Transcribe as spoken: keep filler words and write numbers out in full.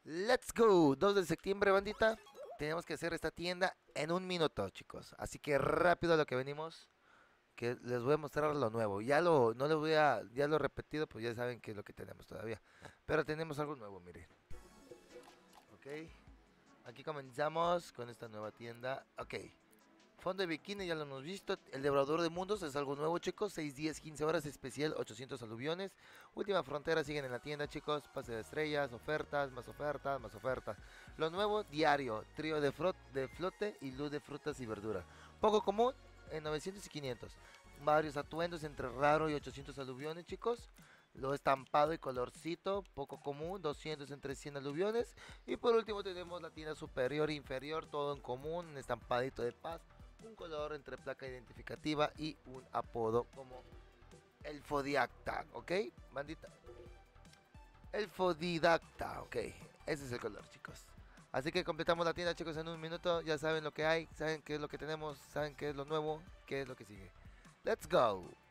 Let's go, dos de septiembre, bandita. Tenemos que hacer esta tienda en un minuto, chicos. Así que rápido a lo que venimos, que les voy a mostrar lo nuevo. Ya lo, no les voy a, ya lo he repetido, pues ya saben qué es lo que tenemos todavía. Pero tenemos algo nuevo, miren. Ok, aquí comenzamos con esta nueva tienda. Ok, fondo de bikini ya lo hemos visto. El devorador de mundos es algo nuevo, chicos. seis días, quince horas, especial, ochocientos aluviones. Última frontera siguen en la tienda, chicos. Pase de estrellas, ofertas, más ofertas, más ofertas. Lo nuevo, diario. Trío de, frot de flote y luz de frutas y verduras. Poco común, en novecientos y quinientos. Varios atuendos entre raro y ochocientos aluviones, chicos. Lo estampado y colorcito, poco común, doscientos entre cien aluviones. Y por último tenemos la tienda superior e inferior, todo en común, un estampadito de paz, un color entre placa identificativa y un apodo como el Fodiacta, ¿ok? Bandita. El Fodidacta, ok. Ese es el color, chicos. Así que completamos la tienda, chicos, en un minuto. Ya saben lo que hay, saben qué es lo que tenemos, saben qué es lo nuevo, qué es lo que sigue. Let's go.